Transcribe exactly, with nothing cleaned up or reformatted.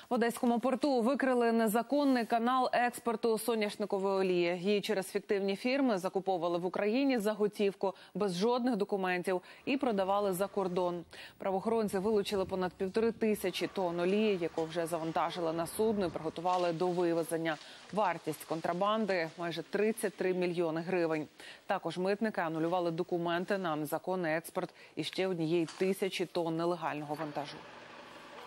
В Одеському порту викрили незаконний канал експорту соняшникової олії. Її через фіктивні фірми закуповували в Україні за готівку, без жодних документів, і продавали за кордон. Правоохоронці вилучили понад півтори тисячі тонн олії, яку вже завантажили на судно і приготували до вивезення. Вартість контрабанди – майже тридцять три мільйони гривень. Також митники анулювали документи на незаконний експорт і ще однієї тисячі тонн нелегального вантажу.